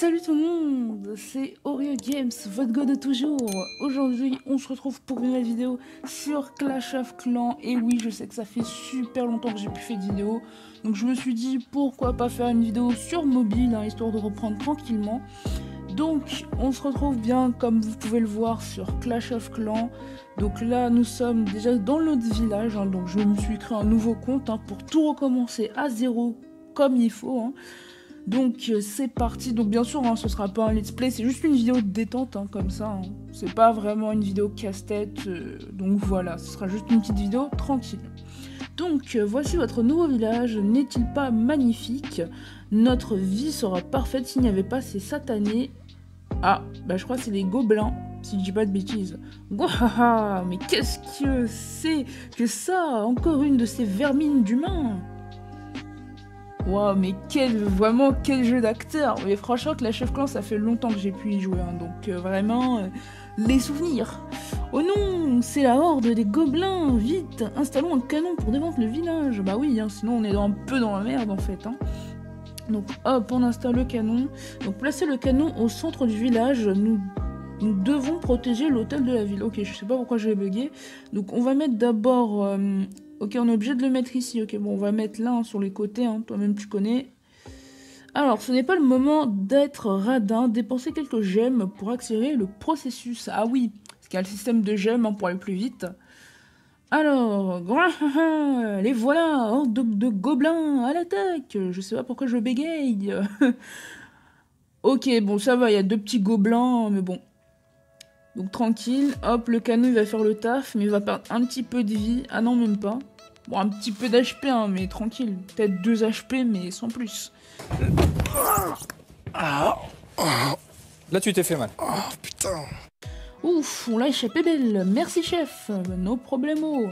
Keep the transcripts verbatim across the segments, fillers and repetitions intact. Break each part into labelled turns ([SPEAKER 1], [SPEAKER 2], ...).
[SPEAKER 1] Salut tout le monde, c'est Oreo Games, votre go de toujours. Aujourd'hui, on se retrouve pour une nouvelle vidéo sur Clash of Clans. Et oui, je sais que ça fait super longtemps que j'ai plus fait de vidéo. Donc je me suis dit, pourquoi pas faire une vidéo sur mobile, hein, histoire de reprendre tranquillement. Donc, on se retrouve bien, comme vous pouvez le voir, sur Clash of Clans. Donc là, nous sommes déjà dans notre village. Hein, donc je me suis créé un nouveau compte hein, pour tout recommencer à zéro, comme il faut. Hein. Donc euh, c'est parti, donc bien sûr hein, ce sera pas un let's play, c'est juste une vidéo de détente hein, comme ça, hein. C'est pas vraiment une vidéo casse-tête, euh, donc voilà, ce sera juste une petite vidéo tranquille. Donc euh, voici votre nouveau village, n'est-il pas magnifique? Notre vie sera parfaite s'il n'y avait pas ces satanés. Ah, bah je crois que c'est des gobelins, si je dis pas de bêtises. Wahaha, mais qu'est-ce que c'est que ça? Encore une de ces vermines d'humains. Waouh, mais quel, vraiment, quel jeu d'acteur. Mais franchement, Clash of Clans, ça fait longtemps que j'ai pu y jouer, hein, donc euh, vraiment, euh, les souvenirs. Oh non, c'est la horde des gobelins, vite, installons un canon pour défendre le village. Bah oui, hein, sinon on est un peu dans la merde, en fait. Hein. Donc hop, on installe le canon. Donc placer le canon au centre du village, nous, nous devons protéger l'hôtel de la ville. Ok, je sais pas pourquoi j'ai bugué. Donc on va mettre d'abord... Euh, Ok, on est obligé de le mettre ici. Ok, bon, on va mettre là hein, sur les côtés. Hein. Toi-même, tu connais. Alors, ce n'est pas le moment d'être radin. Dépensez quelques gemmes pour accélérer le processus. Ah oui, parce qu'il y a le système de gemmes hein, pour aller plus vite. Alors, les voilà, horde de, de gobelins à l'attaque. Je sais pas pourquoi je bégaye. Ok, bon, ça va, il y a deux petits gobelins, mais bon. Donc tranquille, hop, le canon il va faire le taf, mais il va perdre un petit peu de vie. Ah non, même pas. Bon, un petit peu d'H P, hein, mais tranquille. Peut-être deux H P, mais sans plus.
[SPEAKER 2] Là, tu t'es fait mal.
[SPEAKER 3] Oh, putain.
[SPEAKER 1] Ouf, on l'a échappé belle. Merci, chef. No problemo.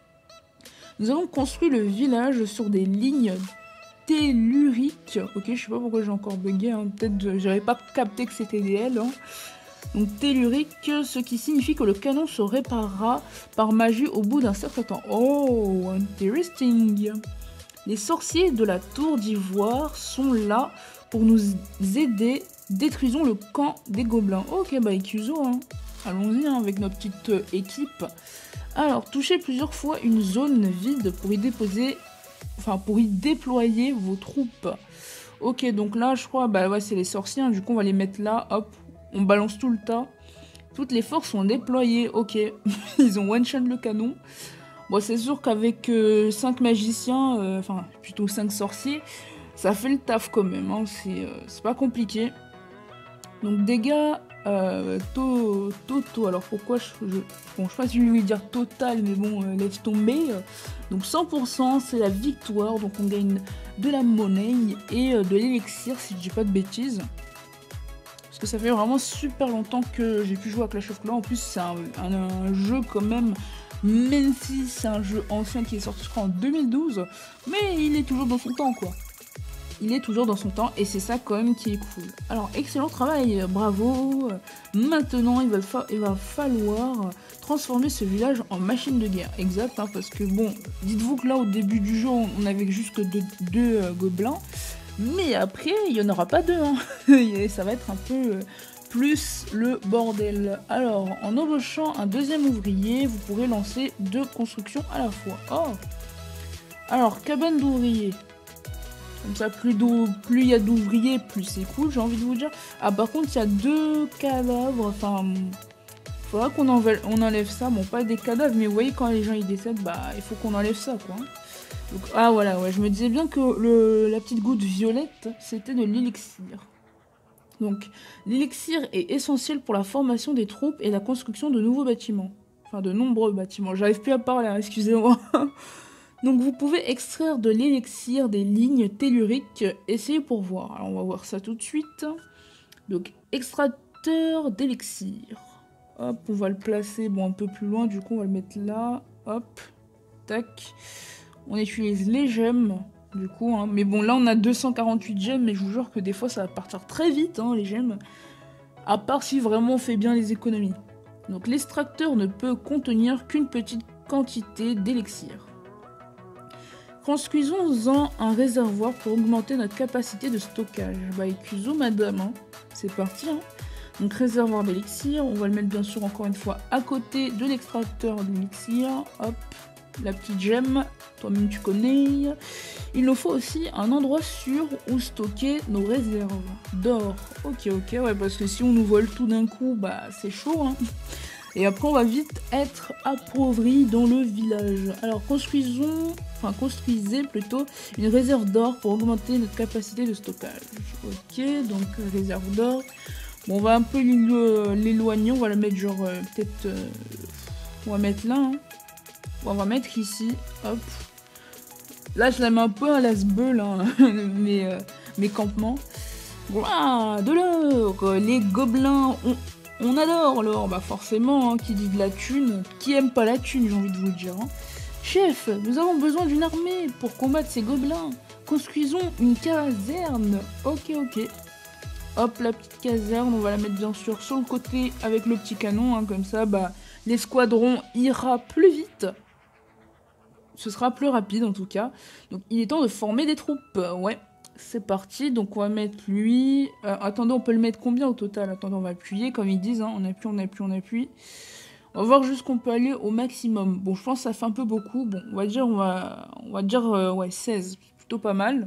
[SPEAKER 1] Nous avons construit le village sur des lignes telluriques. Ok, je sais pas pourquoi j'ai encore bugué. Hein. Peut-être j'avais pas capté que c'était des L. Hein. Donc tellurique, ce qui signifie que le canon se réparera par magie au bout d'un certain temps. Oh, interesting. Les sorciers de la tour d'ivoire sont là pour nous aider. Détruisons le camp des gobelins. Ok, bah Ikuzo, hein. Allons-y hein, avec notre petite euh, équipe. Alors, touchez plusieurs fois une zone vide pour y déposer, enfin pour y déployer vos troupes. Ok, donc là, je crois, bah ouais, c'est les sorciers. Hein, du coup, on va les mettre là, hop. On balance tout le tas. Toutes les forces sont déployées. Ok. Ils ont one-shot le canon. Bon, c'est sûr qu'avec euh, cinq magiciens, euh, enfin, plutôt cinq sorciers, ça fait le taf quand même. Hein. C'est euh, pas compliqué. Donc, dégâts euh, to Toto. Alors, pourquoi je... je bon, je sais pas si je vais dire total, mais bon, euh, laisse tomber. Donc, cent pour cent, c'est la victoire. Donc, on gagne de la monnaie et euh, de l'élixir, si je dis pas de bêtises. Parce que ça fait vraiment super longtemps que j'ai pu jouer à Clash of Clans. En plus, c'est un, un, un jeu quand même, même si c'est un jeu ancien qui est sorti je crois en deux mille douze, mais il est toujours dans son temps quoi. Il est toujours dans son temps et c'est ça quand même qui est cool. Alors, excellent travail, bravo. Maintenant, il va, fa il va falloir transformer ce village en machine de guerre. Exact, hein, parce que bon, dites-vous que là, au début du jeu, on avait juste deux, deux euh, gobelins. Mais après, il n'y en aura pas deux. Hein. Ça va être un peu plus le bordel. Alors, en embauchant un deuxième ouvrier, vous pourrez lancer deux constructions à la fois. Oh. Alors, cabane d'ouvriers. Comme ça, plus il y a d'ouvriers, plus c'est cool, j'ai envie de vous dire. Ah, par contre, il y a deux cadavres. Enfin, il faudra qu'on enlève, on enlève ça. Bon, pas des cadavres, mais vous voyez, quand les gens ils décèdent, bah, il faut qu'on enlève ça, quoi. Donc, ah voilà, ouais, je me disais bien que le, la petite goutte violette, c'était de l'élixir. Donc, l'élixir est essentiel pour la formation des troupes et la construction de nouveaux bâtiments. Enfin, de nombreux bâtiments. J'arrive plus à parler, hein, excusez-moi. Donc, vous pouvez extraire de l'élixir des lignes telluriques. Essayez pour voir. Alors, on va voir ça tout de suite. Donc, extracteur d'élixir. Hop, on va le placer bon, un peu plus loin. Du coup, on va le mettre là. Hop, tac. On utilise les gemmes, du coup, hein. Mais bon, là, on a deux cent quarante-huit gemmes, mais je vous jure que des fois, ça va partir très vite, hein, les gemmes. À part si vraiment on fait bien les économies. Donc, l'extracteur ne peut contenir qu'une petite quantité d'élixir. Construisons-en un réservoir pour augmenter notre capacité de stockage. Bah écuso madame, hein. C'est parti. Hein. Donc réservoir d'élixir, on va le mettre bien sûr encore une fois à côté de l'extracteur d'élixir. Hop, la petite gemme, toi-même tu connais. Il nous faut aussi un endroit sûr où stocker nos réserves d'or. Ok, ok, ouais, parce que si on nous vole tout d'un coup, bah c'est chaud. Hein. Et après on va vite être appauvri dans le village. Alors construisons, enfin construisez plutôt une réserve d'or pour augmenter notre capacité de stockage. Ok, donc réserve d'or. Bon, on va un peu l'éloigner, on va la mettre genre euh, peut-être... Euh, on va mettre là, hein. On va mettre ici, hop. Là je la mets un peu à l'as-beul, hein, mes, euh, mes campements. Voilà, de l'or, les gobelins, on, on adore l'or, bah forcément, hein, qui dit de la thune, qui aime pas la thune, j'ai envie de vous le dire. Hein. Chef, nous avons besoin d'une armée pour combattre ces gobelins. Construisons une caserne. Ok, ok. Hop, la petite caserne, on va la mettre bien sûr sur le côté avec le petit canon, hein, comme ça, bah, l'escadron ira plus vite. Ce sera plus rapide en tout cas. Donc il est temps de former des troupes. Ouais, c'est parti. Donc on va mettre lui. Euh, attendez, on peut le mettre combien au total? Attendez, on va appuyer comme ils disent. Hein. On appuie, on appuie, on appuie. On va voir jusqu'on peut aller au maximum. Bon, je pense que ça fait un peu beaucoup. Bon, on va dire, on va, on va dire euh, ouais, seize. Plutôt pas mal.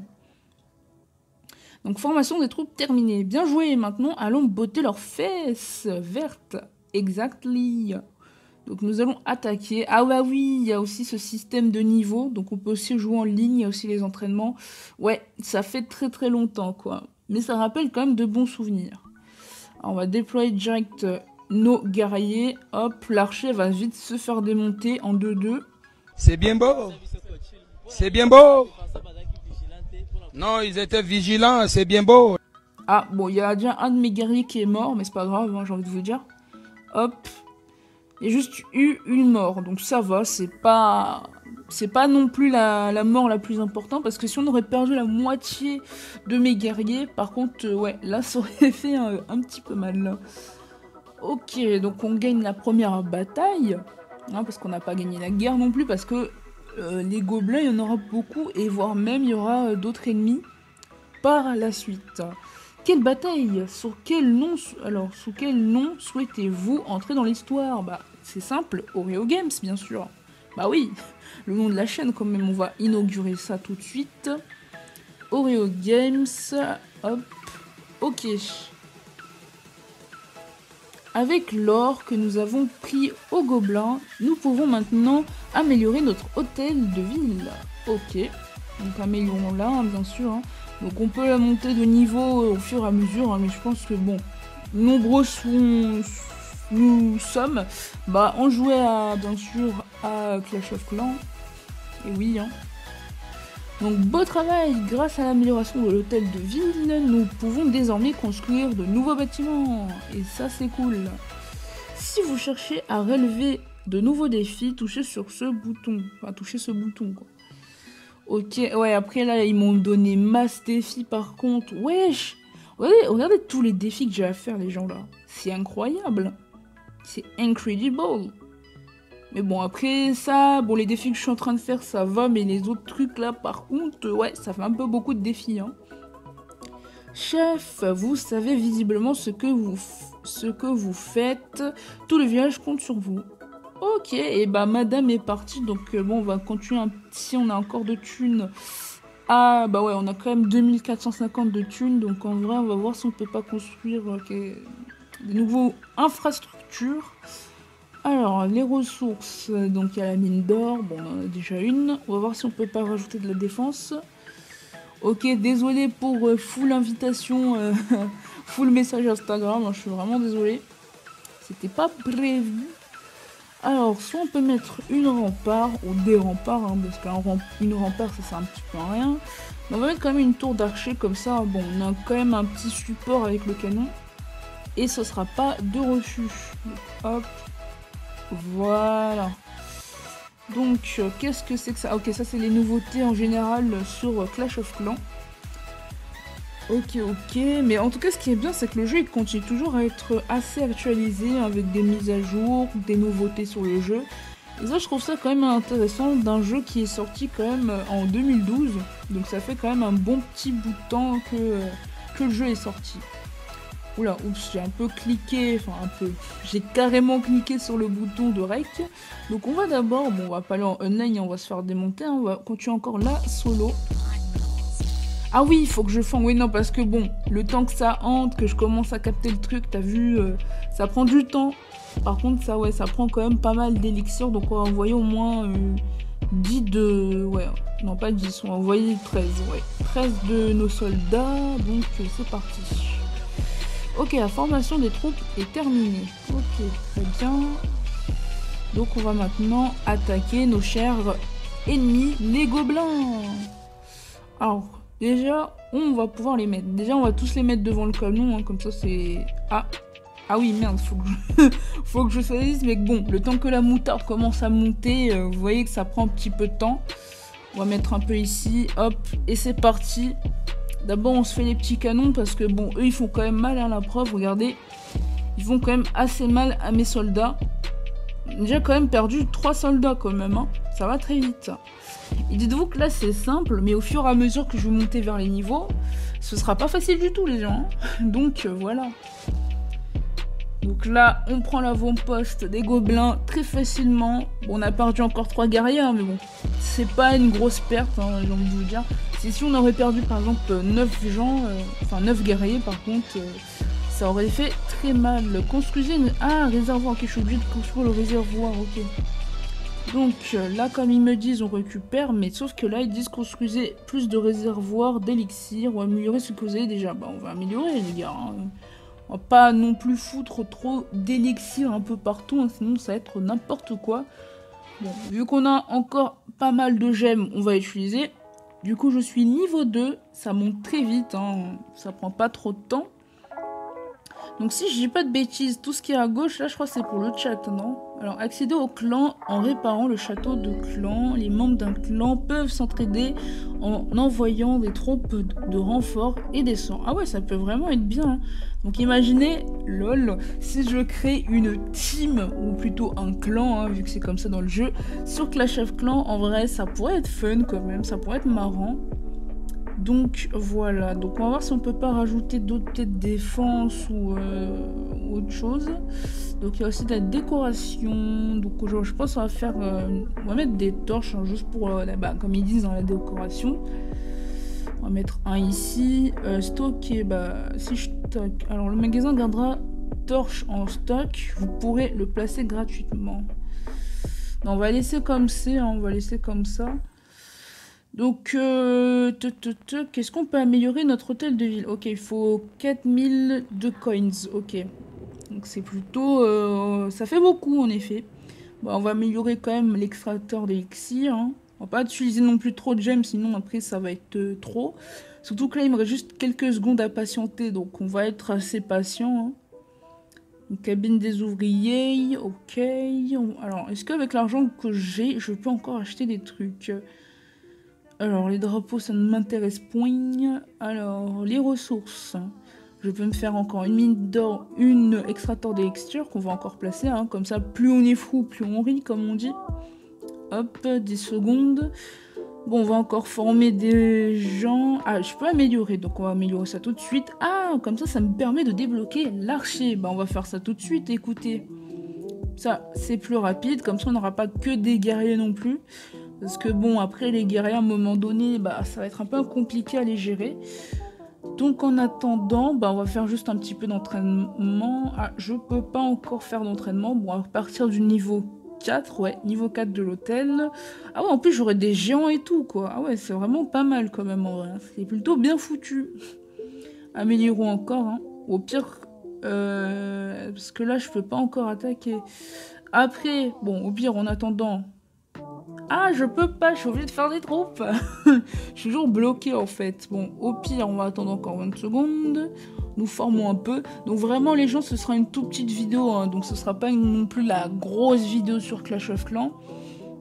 [SPEAKER 1] Donc formation des troupes terminée. Bien joué. Maintenant, allons botter leurs fesses vertes. Exactly. Donc nous allons attaquer. Ah bah oui, il y a aussi ce système de niveau. Donc on peut aussi jouer en ligne, il y a aussi les entraînements. Ouais, ça fait très très longtemps quoi. Mais ça rappelle quand même de bons souvenirs. Alors, on va déployer direct nos guerriers. Hop, l'archer va vite se faire démonter en deux deux.
[SPEAKER 3] C'est bien beau. C'est bien beau. Non, ils étaient vigilants, c'est bien beau.
[SPEAKER 1] Ah bon, il y a déjà un de mes guerriers qui est mort, mais c'est pas grave, hein, j'ai envie de vous dire. Hop. Il y a juste eu une mort, donc ça va, c'est pas... C'est pas non plus la, la mort la plus importante, parce que si on aurait perdu la moitié de mes guerriers, par contre, euh, ouais, là, ça aurait fait un, un petit peu mal, là. Ok, donc on gagne la première bataille, hein, parce qu'on n'a pas gagné la guerre non plus, parce que euh, les gobelins, il y en aura beaucoup, et voire même, il y aura euh, d'autres ennemis par la suite. Quelle bataille? Sur quel nom, alors, sous quel nom souhaitez-vous entrer dans l'histoire? Bah, c'est simple, Oreo Games, bien sûr. Bah oui, le nom de la chaîne, quand même, on va inaugurer ça tout de suite. Oreo Games, hop, ok. Avec l'or que nous avons pris au gobelin, nous pouvons maintenant améliorer notre hôtel de ville. Ok, donc améliorons-la, hein, bien sûr, hein. Donc on peut la monter de niveau au fur et à mesure, hein, mais je pense que bon, nombreux sont, nous sommes, bah on jouait à, bien sûr à Clash of Clans, et oui, hein. Donc beau travail, grâce à l'amélioration de l'hôtel de ville, nous pouvons désormais construire de nouveaux bâtiments, et ça c'est cool. Si vous cherchez à relever de nouveaux défis, touchez sur ce bouton, enfin touchez ce bouton quoi. Ok, ouais, après là, ils m'ont donné masse défis par contre. Wesh, regardez, regardez tous les défis que j'ai à faire, les gens là. C'est incroyable. C'est incredible. Mais bon, après ça, bon, les défis que je suis en train de faire, ça va. Mais les autres trucs là, par contre, ouais, ça fait un peu beaucoup de défis. Hein. Chef, vous savez visiblement ce que vous, ce que vous faites. Tout le village compte sur vous. Ok, et bah madame est partie, donc euh, bon, on va continuer un petit, on a encore de thunes. Ah, bah ouais, on a quand même deux mille quatre cent cinquante de thunes, donc en vrai, on va voir si on peut pas construire euh, okay, des nouveaux infrastructures. Alors, les ressources, donc il y a la mine d'or, bon, on en a déjà une. On va voir si on peut pas rajouter de la défense. Ok, désolé pour euh, full invitation, euh, full message Instagram, hein, je suis vraiment désolé. C'était pas prévu. Alors, soit on peut mettre une rempart, ou des remparts, hein, parce qu'une rempart, ça sert un petit peu à rien. Mais on va mettre quand même une tour d'archer, comme ça, bon, on a quand même un petit support avec le canon. Et ce sera pas de refus. Donc, hop, voilà. Donc, euh, qu'est-ce que c'est que ça? Ok, ça c'est les nouveautés en général sur euh, Clash of Clans. Ok, ok, mais en tout cas ce qui est bien c'est que le jeu il continue toujours à être assez actualisé avec des mises à jour, des nouveautés sur le jeu. Et ça, je trouve ça quand même intéressant d'un jeu qui est sorti quand même en deux mille douze. Donc ça fait quand même un bon petit bout de temps que, que le jeu est sorti. Oula, oups, j'ai un peu cliqué, enfin un peu, j'ai carrément cliqué sur le bouton de rec. Donc on va d'abord, bon on va pas aller en online, on va se faire démonter, hein, on va continuer encore là, solo. Ah oui, il faut que je fasse, oui non parce que bon, le temps que ça hante, que je commence à capter le truc, t'as vu, euh, ça prend du temps. Par contre ça ouais, ça prend quand même pas mal d'élixirs, donc on va envoyer au moins euh, dix de, ouais, non pas dix, on va envoyer treize, ouais, treize de nos soldats, donc euh, c'est parti. Ok, la formation des troupes est terminée. Ok, très bien. Donc on va maintenant attaquer nos chers ennemis, les gobelins. Alors, déjà, on va pouvoir les mettre. Déjà, on va tous les mettre devant le canon, hein, comme ça c'est... Ah, ah oui, merde, faut que je, faut que je choisisse, mais bon, le temps que la moutarde commence à monter, euh, vous voyez que ça prend un petit peu de temps. On va mettre un peu ici, hop, et c'est parti. D'abord, on se fait les petits canons parce que, bon, eux, ils font quand même mal à la preuve. Regardez, ils font quand même assez mal à mes soldats. J'ai quand même perdu trois soldats quand même, hein. Ça va très vite. Et dites-vous que là, c'est simple, mais au fur et à mesure que je vais monter vers les niveaux, ce sera pas facile du tout, les gens. Hein. Donc, euh, voilà. Donc là, on prend l'avant-poste des gobelins très facilement. Bon, on a perdu encore trois guerriers, hein, mais bon, c'est pas une grosse perte, hein, j'ai envie de vous dire. Si, si on aurait perdu par exemple neuf gens, euh, enfin neuf guerriers par contre, euh, ça aurait fait très mal. Construisez une... Ah, réservoir, ok, je suis obligée de construire le réservoir, ok. Donc euh, là, comme ils me disent, on récupère, mais sauf que là, ils disent construisez plus de réservoirs d'élixir ou améliorer ce que vous avez déjà. Bah, on va améliorer, les gars. Hein. On va pas non plus foutre trop d'élixir un peu partout, hein, sinon ça va être n'importe quoi. Bon, vu qu'on a encore pas mal de gemmes, on va utiliser. Du coup, je suis niveau deux, ça monte très vite, hein, ça prend pas trop de temps. Donc si je dis pas de bêtises, tout ce qui est à gauche, là je crois que c'est pour le chat, non? Alors accéder au clan en réparant le château de clan. Les membres d'un clan peuvent s'entraider en envoyant des troupes de renforts et des sorts. Ah ouais, ça peut vraiment être bien. Hein. Donc imaginez, lol, si je crée une team, ou plutôt un clan, hein, vu que c'est comme ça dans le jeu, sur Clash of Clans, en vrai ça pourrait être fun quand même, ça pourrait être marrant. Donc voilà, donc on va voir si on peut pas rajouter d'autres peut-être défense ou euh, autre chose. Donc il y a aussi de la décoration, donc je pense qu'on va faire, euh, on va mettre des torches hein, juste pour, euh, bah, comme ils disent dans la décoration. On va mettre un ici, euh, stocker, bah si je stocke, alors le magasin gardera torches en stock, vous pourrez le placer gratuitement. Non, on va laisser comme c'est, hein, on va laisser comme ça. Donc, euh, qu'est-ce qu'on peut améliorer notre hôtel de ville? Ok, il faut quatre mille de coins, ok. Donc c'est plutôt... Euh, ça fait beaucoup en effet. Bon, on va améliorer quand même l'extracteur d'élixir. Hein. On va pas utiliser non plus trop de gemmes, sinon après ça va être euh, trop. Surtout que là il me reste juste quelques secondes à patienter, donc on va être assez patient. Hein. Une cabine des ouvriers, ok. Alors, est-ce qu'avec l'argent que j'ai, je peux encore acheter des trucs? Alors, les drapeaux, ça ne m'intéresse point. Alors, les ressources. Je peux me faire encore une mine d'or, une extracteur d'élixir qu'on va encore placer. Hein. Comme ça, plus on est fou, plus on rit, comme on dit. Hop, dix secondes. Bon, on va encore former des gens. Ah, je peux améliorer, donc on va améliorer ça tout de suite. Ah, comme ça, ça me permet de débloquer l'archer. Bah, on va faire ça tout de suite, écoutez. Ça, c'est plus rapide. Comme ça, on n'aura pas que des guerriers non plus. Parce que bon, après les guerriers, à un moment donné, bah, ça va être un peu compliqué à les gérer. Donc en attendant, bah, on va faire juste un petit peu d'entraînement. Ah, je peux pas encore faire d'entraînement. Bon, à partir du niveau quatre, ouais, niveau quatre de l'hôtel. Ah ouais, en plus j'aurai des géants et tout, quoi. Ah ouais, c'est vraiment pas mal quand même, en vrai. C'est plutôt bien foutu. Améliorons encore, hein. Au pire, euh, parce que là, je peux pas encore attaquer. Après, bon, au pire, en attendant... Ah, je peux pas, je suis obligée de faire des troupes. Je suis toujours bloquée en fait. Bon, au pire, on va attendre encore vingt secondes. Nous formons un peu. Donc vraiment, les gens, ce sera une toute petite vidéo. Hein, donc ce sera pas une, non plus la grosse vidéo sur Clash of Clans.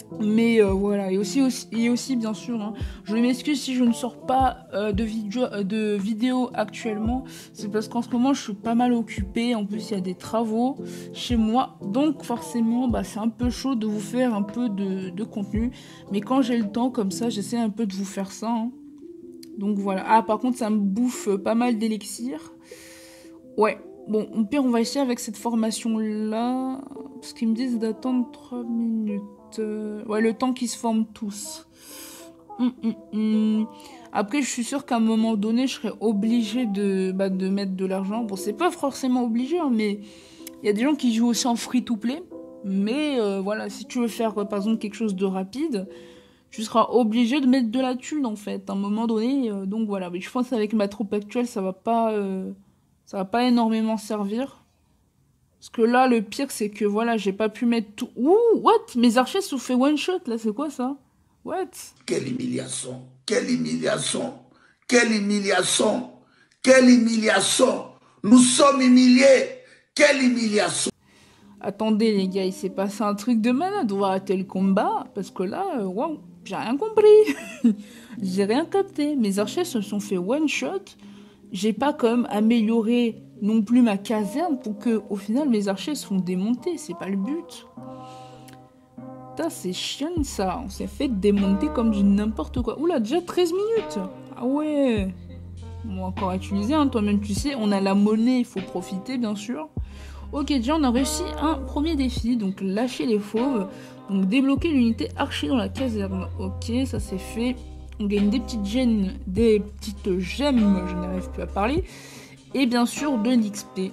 [SPEAKER 1] Mais euh, voilà, et aussi, aussi, et aussi bien sûr, hein, je m'excuse si je ne sors pas euh, de, vidéo, euh, de vidéo actuellement. C'est parce qu'en ce moment, je suis pas mal occupée. En plus, il y a des travaux chez moi. Donc forcément, bah, c'est un peu chaud de vous faire un peu de, de contenu. Mais quand j'ai le temps, comme ça, j'essaie un peu de vous faire ça. Hein. Donc voilà. Ah, par contre, ça me bouffe pas mal d'élixir. Ouais. Bon, au pire, on va essayer avec cette formation-là. Parce qu'ils me disent d'attendre trois minutes. Euh, ouais, le temps qu'ils se forment tous. Hum, hum, hum. Après, je suis sûre qu'à un moment donné, je serais obligée de, bah, de mettre de l'argent. Bon, c'est pas forcément obligé, hein, mais il y a des gens qui jouent aussi en free-to-play. Mais euh, voilà, si tu veux faire, par exemple, quelque chose de rapide, tu seras obligé de mettre de la thune, en fait, à un moment donné. Euh, donc voilà, mais je pense qu'avec ma troupe actuelle, ça va pas, euh, ça va pas énormément servir. Parce que là, le pire, c'est que voilà, j'ai pas pu mettre tout. Ouh, what? Mes archers se sont fait one shot, là, c'est quoi ça? What?
[SPEAKER 4] Quelle humiliation! Quelle humiliation! Quelle humiliation! Quelle humiliation! Nous sommes humiliés! Quelle humiliation!
[SPEAKER 1] Attendez, les gars, il s'est passé un truc de malade. On va arrêter le combat. Parce que là, euh, waouh, j'ai rien compris. J'ai rien capté. Mes archers se sont fait one shot. J'ai pas comme amélioré non plus ma caserne pour que, au final, mes archers se font démonter. C'est pas le but. Putain, c'est chiant ça. On s'est fait démonter comme du n'importe quoi. Oula, déjà treize minutes. Ah ouais. Bon, encore à utiliser, hein. Toi-même, tu sais, on a la monnaie, il faut profiter, bien sûr. Ok, déjà, on a réussi un premier défi. Donc, lâcher les fauves. Donc, débloquer l'unité archer dans la caserne. Ok, ça c'est fait. On gagne des petites gemmes, des petites gemmes, je n'arrive plus à parler. Et bien sûr, de l'X P.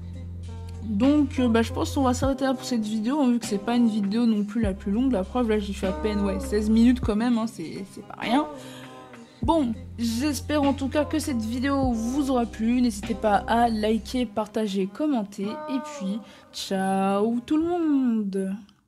[SPEAKER 1] Donc, euh, bah, je pense qu'on va s'arrêter là pour cette vidéo, hein, vu que c'est pas une vidéo non plus la plus longue. La preuve, là, j'y fais à peine ouais, seize minutes quand même, hein, c'est pas rien. Bon, j'espère en tout cas que cette vidéo vous aura plu. N'hésitez pas à liker, partager, commenter. Et puis, ciao tout le monde!